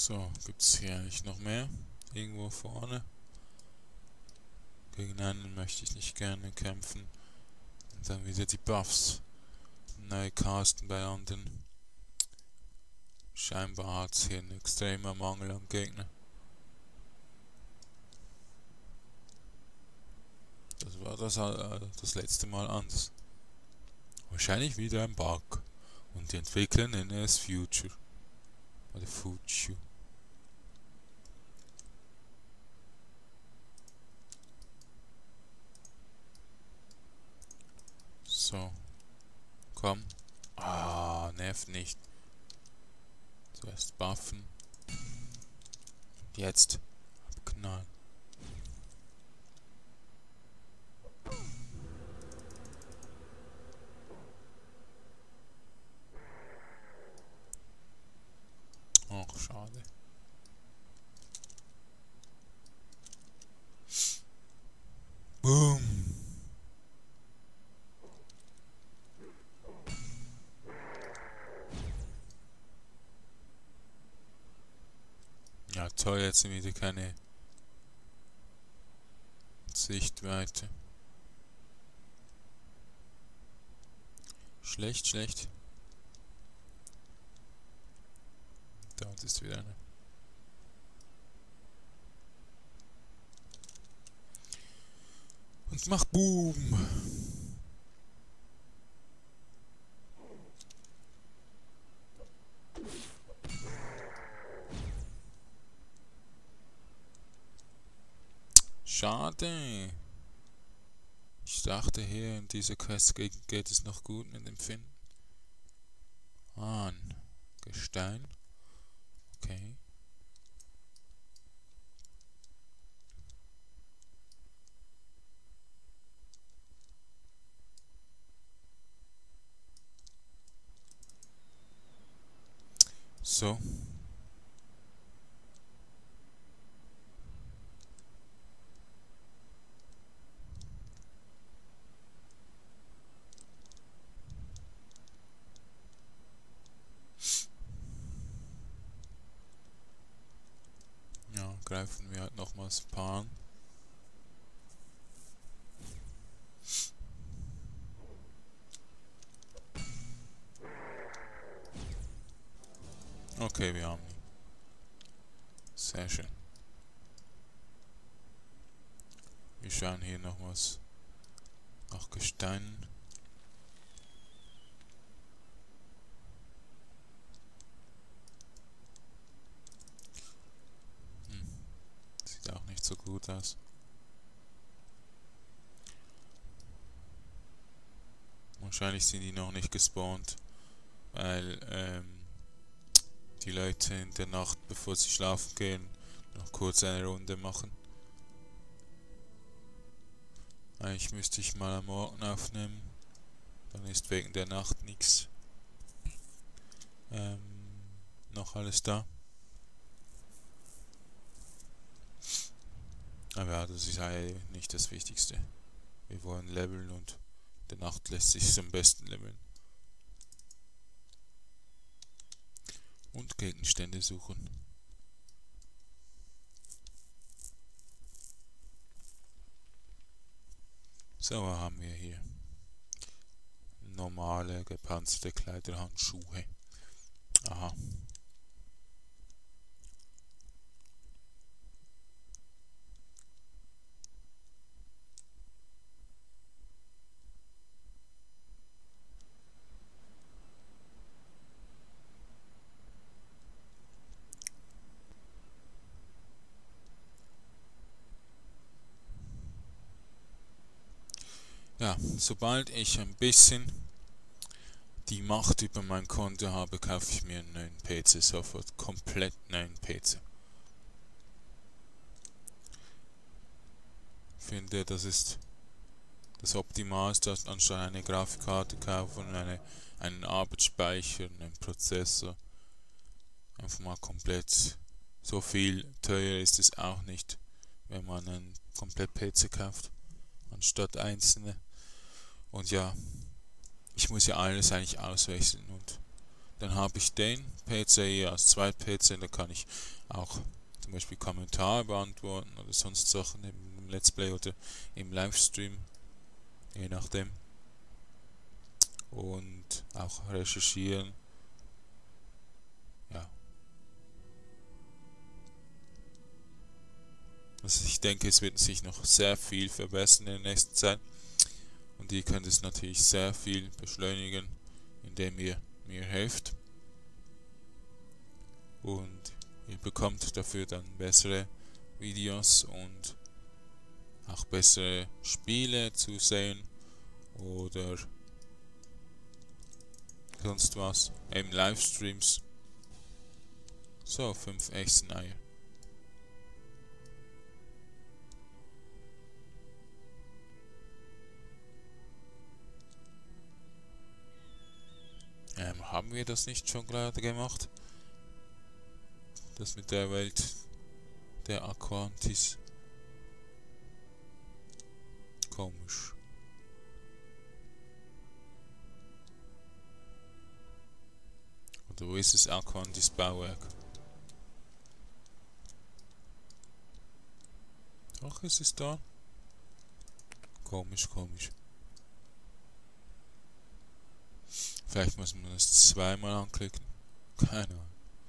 So, gibt es hier eigentlich noch mehr? Irgendwo vorne? Gegen einen möchte ich nicht gerne kämpfen. Und dann wieder die Buffs neu casten bei anderen. Scheinbar hat es hier einen extremer Mangel an Gegner. Das war das letzte Mal anders. Wahrscheinlich wieder ein Bug. Und die Entwickler nennen es Future. Oder Future. So. Komm. Ah, nervt nicht. Zuerst buffen. Jetzt. Abknallen. Ach, schade. Boom. Ja, toll, jetzt sind wieder keine Sichtweite. Schlecht, schlecht. Dort ist wieder eine. Und macht Boom. Schade. Ich dachte, hier in dieser Quest geht es noch gut mit dem Finden. Ah, ein Gestein. Okay. So. Ja, greifen wir halt nochmals ein paar an. Okay, wir haben ihn. Sehr schön. Wir schauen hier nochmals nach Gesteinen. Sieht auch nicht so gut aus. Wahrscheinlich sind die noch nicht gespawnt, weil die Leute in der Nacht, bevor sie schlafen gehen, noch kurz eine Runde machen. Eigentlich müsste ich mal am Morgen aufnehmen, dann ist wegen der Nacht nichts noch alles da. Aber ja, das ist eigentlich nicht das Wichtigste. Wir wollen leveln und in der Nacht lässt sich es am besten leveln. Und Gegenstände suchen. So, was haben wir hier? Normale gepanzerte Kleiderhandschuhe. Aha. Ja, sobald ich ein bisschen die Macht über mein Konto habe, kaufe ich mir einen neuen PC sofort. Komplett neuen PC. Ich finde, das ist das Optimalste, anstatt eine Grafikkarte kaufen und einen Arbeitsspeicher, einen Prozessor. Einfach mal komplett. So viel teuer ist es auch nicht, wenn man einen komplett PC kauft, anstatt einzelne. Und ja, ich muss ja alles eigentlich auswechseln und Dann habe ich den PC hier als Zweit-PC, da kann ich auch zum Beispiel Kommentare beantworten oder sonst Sachen im Let's Play oder im Livestream, je nachdem. Und auch recherchieren. Ja. Also ich denke, es wird sich noch sehr viel verbessern in der nächsten Zeit. Und ihr könnt es natürlich sehr viel beschleunigen, indem ihr mir helft. Und ihr bekommt dafür dann bessere Videos und auch bessere Spiele zu sehen oder sonst was. Eben Livestreams. So, 5 Echseneier. Haben wir das nicht schon gerade gemacht? Das mit der Welt der Aquantis. Komisch. Oder wo ist das Aquantis Bauwerk? Ach, es ist da. Komisch, komisch. Vielleicht muss man es zweimal anklicken. Keine Ahnung.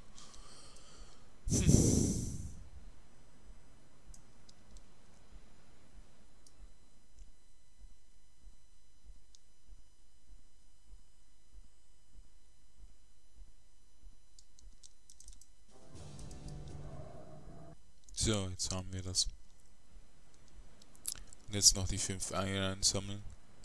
So, jetzt haben wir das. Und jetzt noch die 5 Eier einsammeln.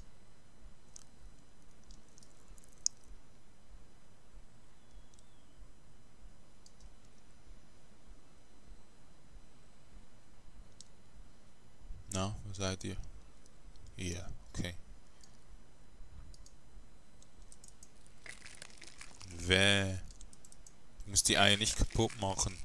Na, wo seid ihr? Hier, okay. Wäh. Du musst die Eier nicht kaputt machen.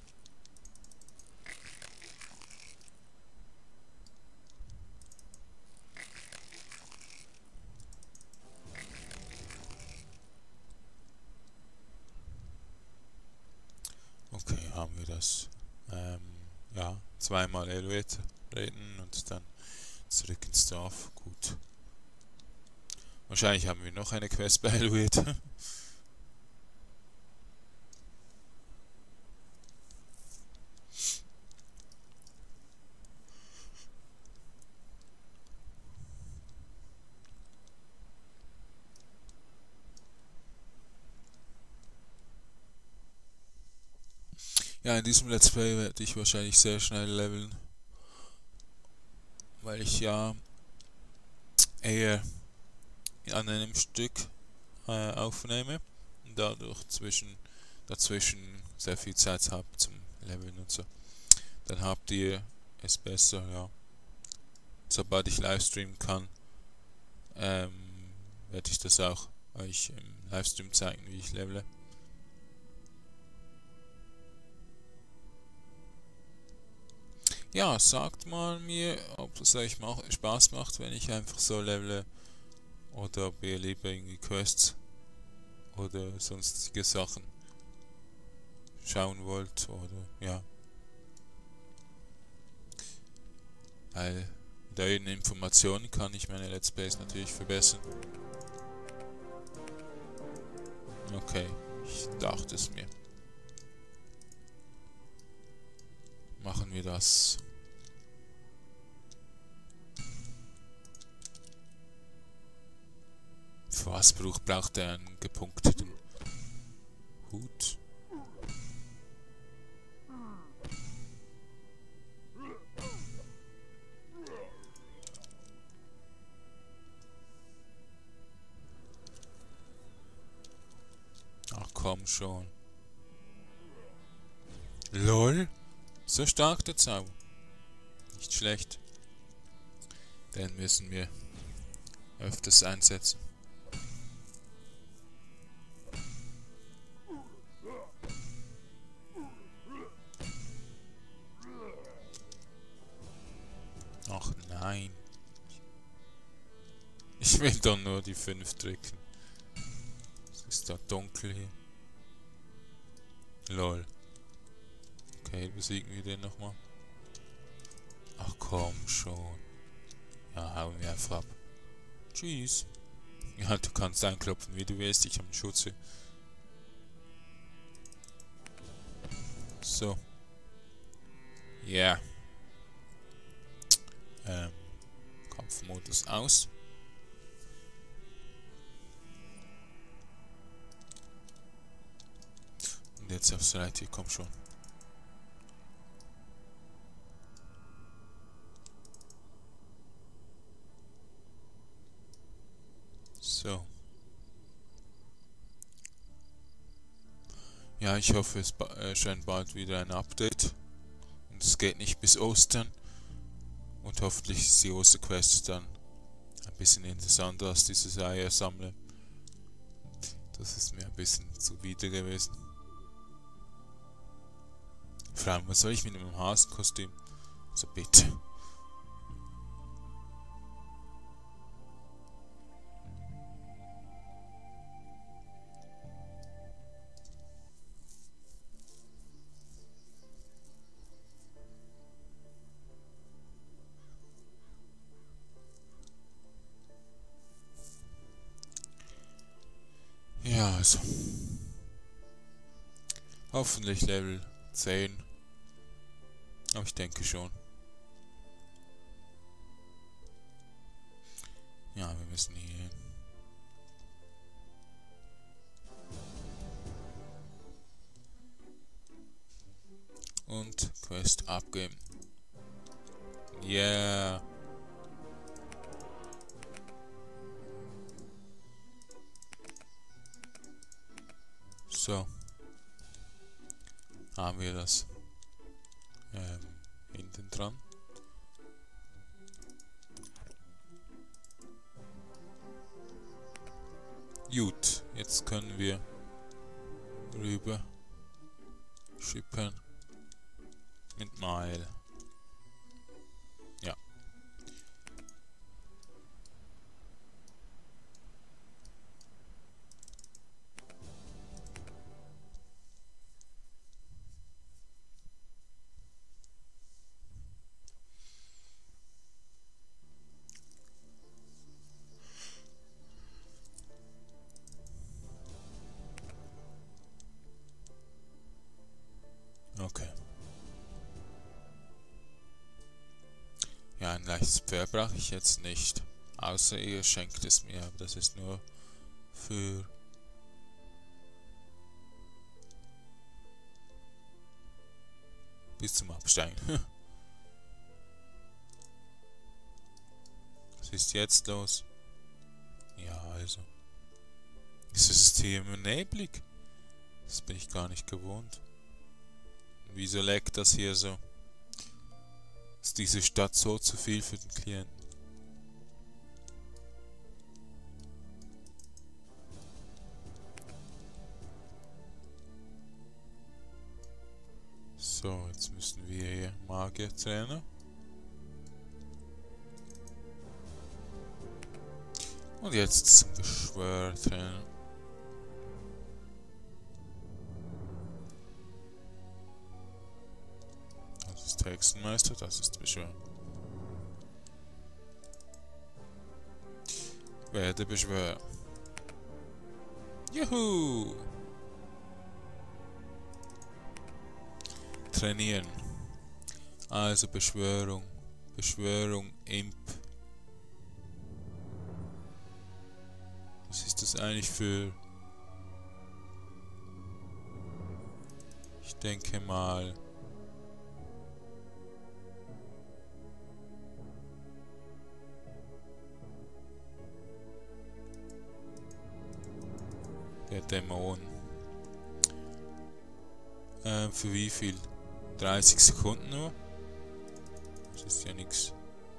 Okay, haben wir das. Ja, zweimal Elevator reden und dann zurück ins Dorf. Gut. Wahrscheinlich haben wir noch eine Quest bei Elevator. Ja, in diesem Let's Play werde ich wahrscheinlich sehr schnell leveln, weil ich ja eher an einem Stück aufnehme und dadurch dazwischen sehr viel Zeit habe zum Leveln und so. Dann habt ihr es besser, ja. Sobald ich Livestreamen kann, werde ich das auch euch im Livestream zeigen, wie ich levele. Ja, sagt mal mir, ob es euch Spaß macht, wenn ich einfach so levele, oder ob ihr lieber irgendwie Quests oder sonstige Sachen schauen wollt, oder ja. Weil mit euren Informationen kann ich meine Let's Plays natürlich verbessern. Okay, ich dachte es mir. Machen wir das. Für was braucht er einen gepunkteten Hut? Ach komm schon. LOL? So stark der Zauber. Nicht schlecht. Den müssen wir öfters einsetzen. Ach nein. Ich will doch nur die 5 drücken. Es ist da dunkel hier. Lol. Okay, besiegen wir den nochmal. Ach komm schon. Ja, hauen wir einfach ab. Tschüss. Ja, du kannst einklopfen, wie du willst. Ich habe einen Schutz. So. Ja. Yeah. Kampfmodus aus. Und jetzt aufs Reittier, komm schon. So. Ja, ich hoffe, es erscheint bald wieder ein Update. Und es geht nicht bis Ostern. Und hoffentlich ist die Osterquest dann ein bisschen interessanter als dieses Eier sammeln. Das ist mir ein bisschen zuwider gewesen. Vor allem, was soll ich mit einem Hasenkostüm? So bitte. Ja, also. Hoffentlich Level 10. Aber ich denke schon. Ja, wir müssen hier hin. Und Quest abgeben. Yeah. So. Haben wir das hinten dran. Gut, jetzt können wir rüber schippern mit Mile. Ja. Okay. Ja, ein leichtes Pferd brauche ich jetzt nicht. Außer ihr schenkt es mir, aber das ist nur für... bis zum Absteigen. Was ist jetzt los? Ja, also. Ist das hier immer neblig? Das bin ich gar nicht gewohnt. Wieso leckt das hier so? Ist diese Stadt so zu viel für den Klienten? So, jetzt müssen wir hier Magiertrainer. Und jetzt zum Beschwörertrainer. Das ist Hexenmeister, das ist Beschwörer. Werde Beschwörer. Juhu! Trainieren. Also Beschwörung. Beschwörung Imp. Was ist das eigentlich für... Ich denke mal... Der Dämon. Für wie viel? 30 Sekunden nur? Das ist ja nix.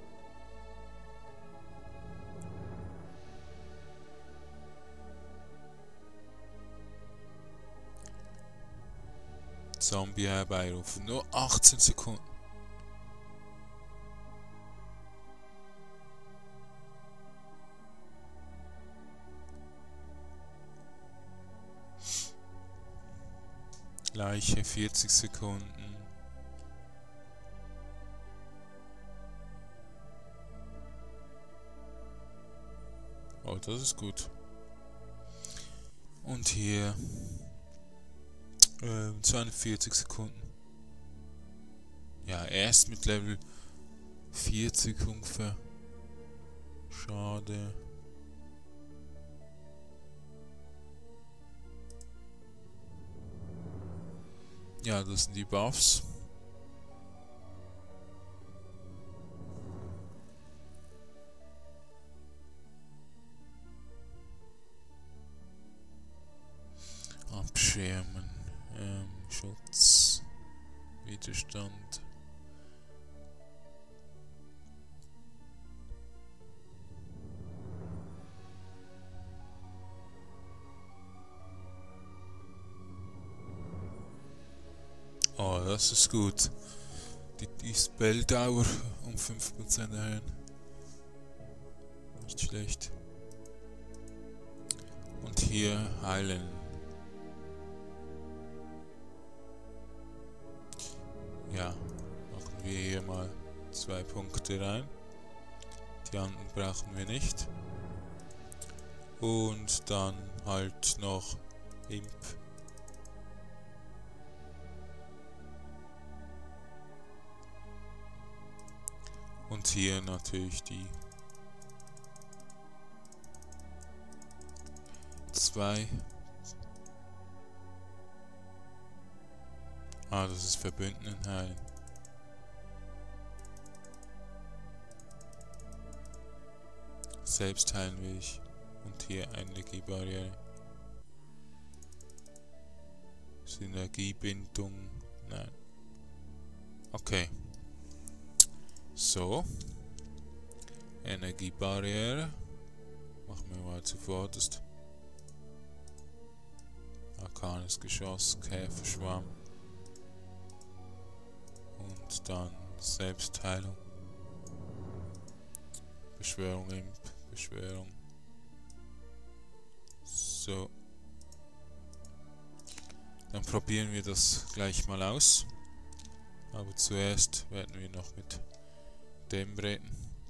Zombie herbeirufen. Nur 18 Sekunden. Gleiche 40 Sekunden. Oh, das ist gut. Und hier 42 Sekunden. Ja, erst mit Level 40 ungefähr. Schade. Ja, das sind die Buffs. Abschirmen, Schutz, Widerstand. Oh, das ist gut. Die Spelldauer um 5% erhöhen. Nicht schlecht. Und hier heilen. Ja, machen wir hier mal 2 Punkte rein. Die anderen brauchen wir nicht. Und dann halt noch Imp. Und hier natürlich die 2. Ah, das ist Verbündeten heilen. Selbst heilen will ich. Und hier Energiebarriere. Synergiebindung. Nein. Okay. So. Energiebarriere. Machen wir mal zuvorderst. Arkanes Geschoss, Käferschwamm. Und dann Selbstheilung. Beschwörung, Imp, Beschwörung. So. Dann probieren wir das gleich mal aus. Aber zuerst werden wir noch mit dem reden.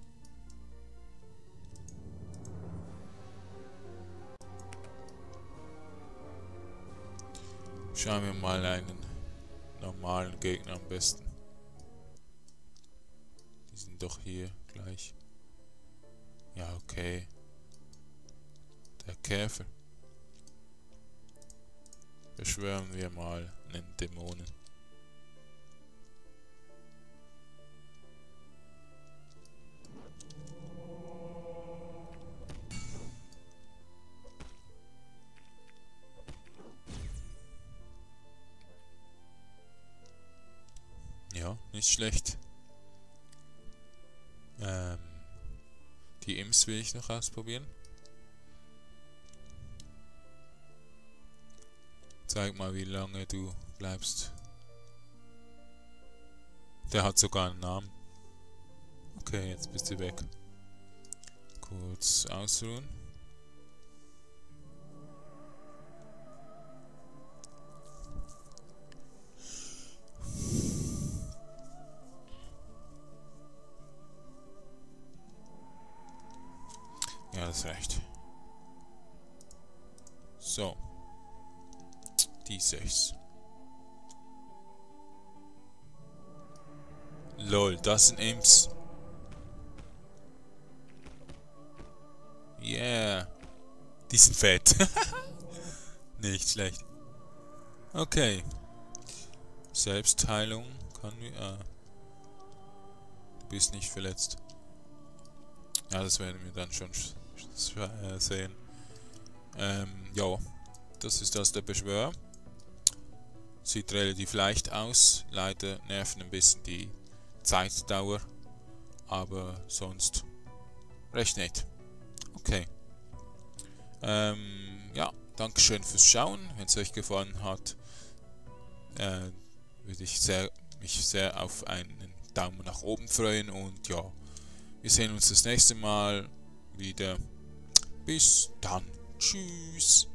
Schauen wir mal einen normalen Gegner am besten. Die sind doch hier gleich. Ja, okay. Der Käfer. Beschwören wir mal einen Dämonen. Ja, nicht schlecht. Die Imps will ich noch ausprobieren. Zeig mal, wie lange du bleibst. Der hat sogar einen Namen. Okay, jetzt bist du weg. Kurz ausruhen. Ja, das reicht. So. Die 6. Lol, das sind Imps. Yeah. Die sind fett. Nicht schlecht. Okay. Selbstheilung kann wir. Du bist nicht verletzt. Ja, das werden wir dann schon sehen. Ja, das ist das der Beschwörer. Sieht relativ leicht aus. Leider nerven ein bisschen die Zeitdauer. Aber sonst recht nett. Okay. Ja, Dankeschön fürs Schauen. Wenn es euch gefallen hat, würde ich mich sehr auf einen Daumen nach oben freuen. Und ja, wir sehen uns das nächste Mal wieder. Bis dann. Tschüss.